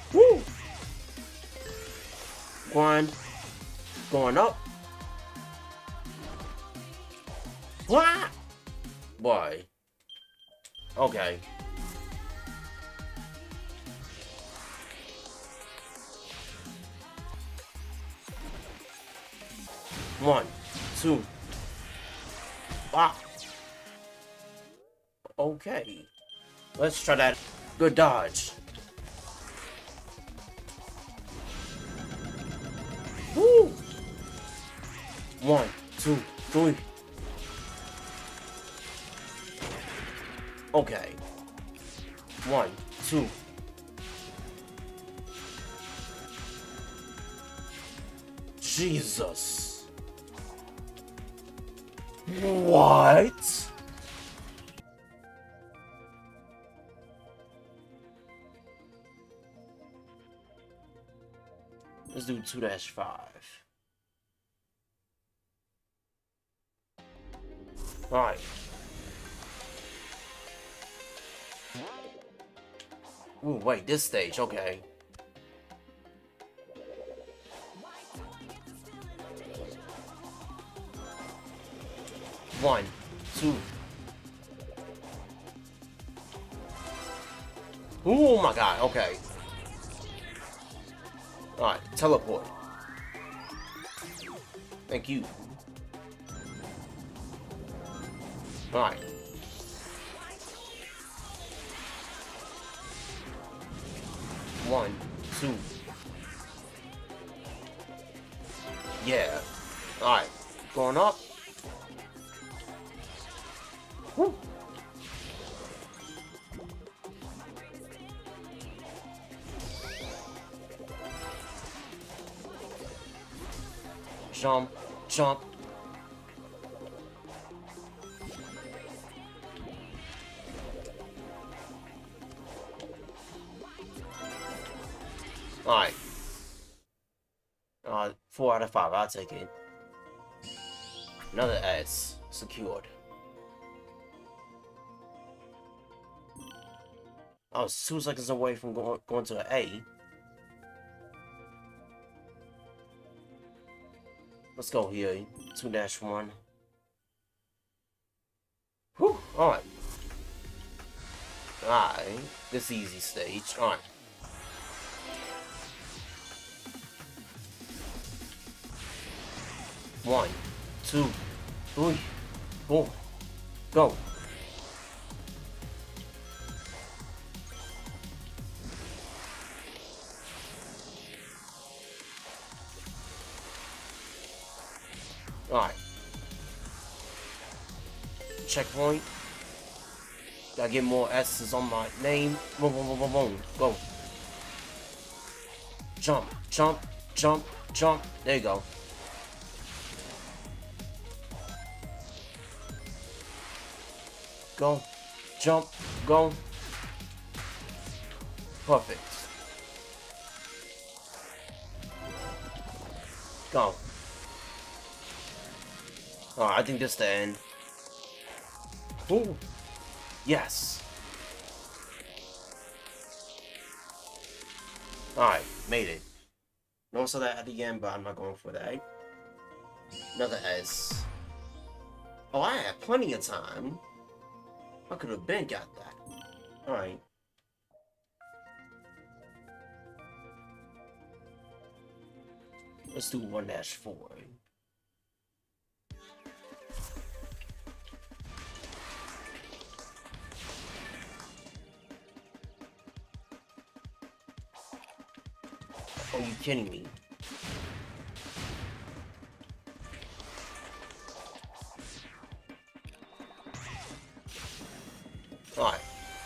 Woo! Grind. Going up. What? Boy. Okay. One, two. Wow. Okay. Let's try that. Good dodge. Woo! One, two, three. Okay. One, two. Jesus. What? Let's do 2-5. Alright. Ooh, wait, this stage, okay. One, two. Oh my god, okay. Alright, teleport. Thank you. Alright. One, two. Yeah. Alright. Going up. Woo. Jump, jump. Alright. 4 out of 5, I'll take it. Another S. Secured. I was 2 seconds away from going to an A. Let's go here. 2-1. Whew. Alright. Alright. This easy stage. Alright. One, two, three, four. Go. Alright. Checkpoint. Gotta get more S's on my name. Boom, boom, boom, boom, boom. Go. Jump, jump, jump, jump. There you go. Go. Jump. Go. Perfect. Go. Alright, I think this is the end. Ooh. Yes. Alright, made it. No saw that at the end, but I'm not going for that. Another S. Oh, I had plenty of time. I could have been got that. Alright. Let's do 1-4. Are you kidding me? Alright.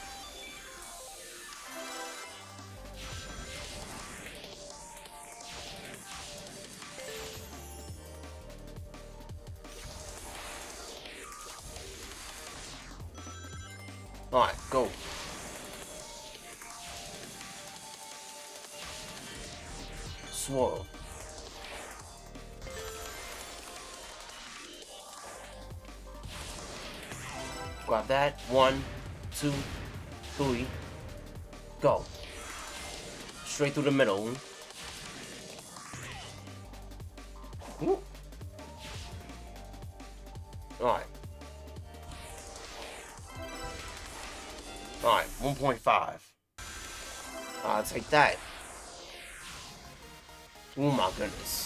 Alright, go. Swirl. Grab that. 1, 2, 3. Go. Straight through the middle. Woo. Alright. Alright, 1.5. I'll take that. Oh my goodness.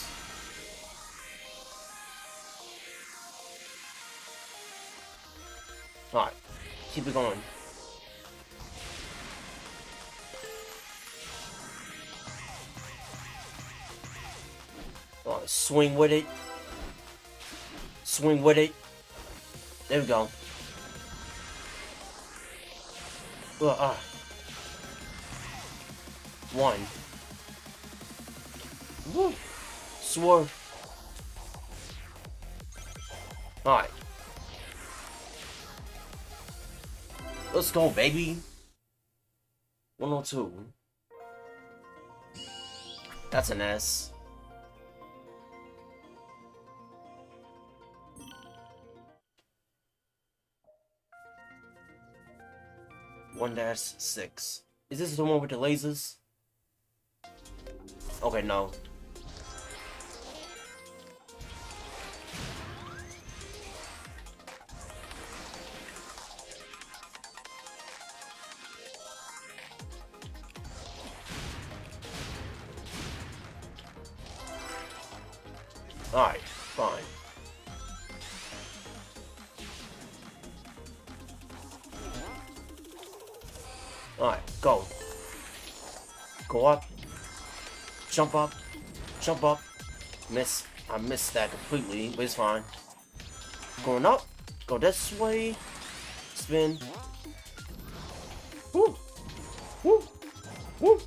Alright, keep it going. Alright, swing with it. Swing with it. There we go. One. Woo. Swerve. Alright. Let's go, baby. 102. That's an S. -6. Is this the one with the lasers? Okay, no. Alright, fine. Alright, go. Go up. Jump up. Jump up. Miss. I missed that completely, but it's fine. Going up. Go this way. Spin. Woo. Woo. Woo.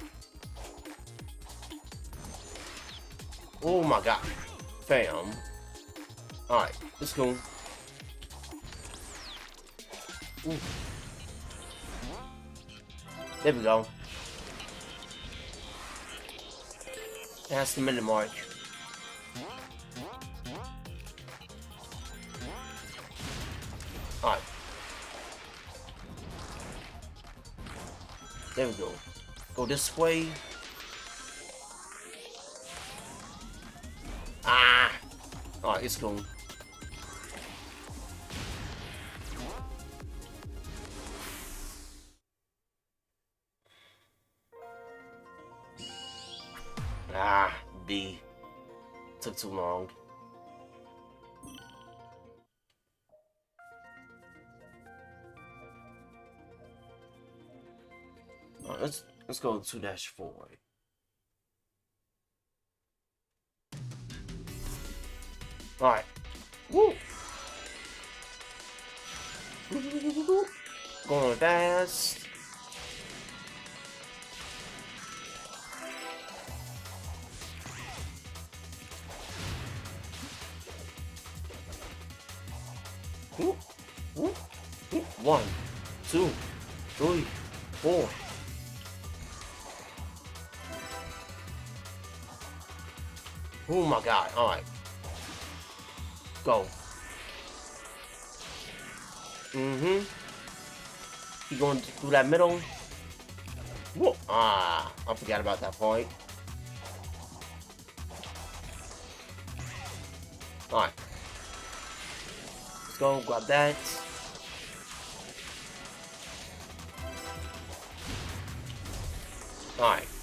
Oh my god. Fam. Alright, let's go. Ooh. There we go. That's the minute mark. Alright. There we go. Go this way. Ah! Alright, it's going. Ah, B. Took too long. Alright, let's go 2-4. Alright. Woo! Going fast. Woo! Woo! Woo! 1, 2, 3, 4. Oh my god, alright. Go. Mm-hmm. You going through that middle? Whoa. Ah, I forgot about that point. Alright. Let's go, grab that. Alright.